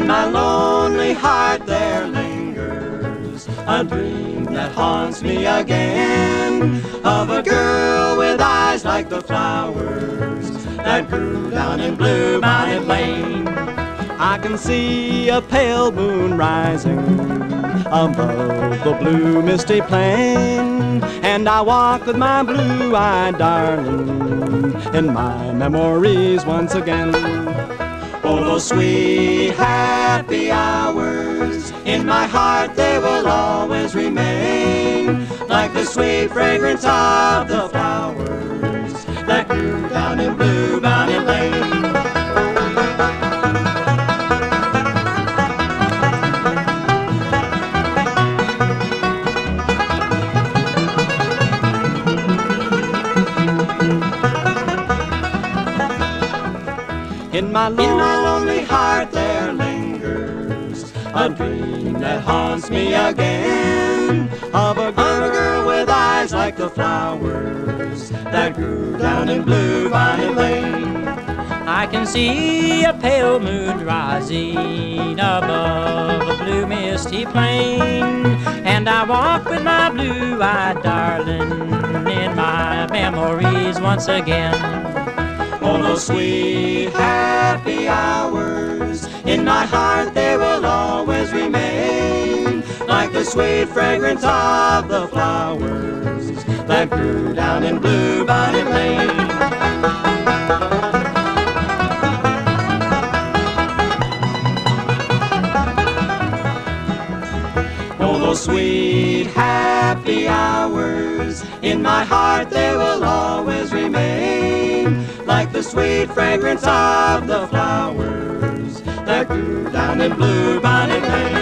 In my lonely heart there lingers a dream that haunts me again, of a girl with eyes like the flowers that grew down in Bluebonnet Lane. I can see a pale moon rising above the blue misty plain, and I walk with my blue-eyed darling in my memories once again. Oh, those sweet happy hours, in my heart they will always remain, like the sweet fragrance of the flowers that grew down in Bluebonnet Lane. In my lonely heart there lingers a dream that haunts me again, of a girl with eyes like the flowers that grew down in Bluebonnet Lane. I can see a pale moon rising above a blue misty plain, and I walk with my blue-eyed darling in my memories once again. Oh, those sweet happy hours, in my heart they will always remain, like the sweet fragrance of the flowers that grew down in Bluebonnet Lane. Oh, those sweet happy hours, in my heart they will always remain, like the sweet fragrance of the flowers that grew down in Bluebonnet Lane.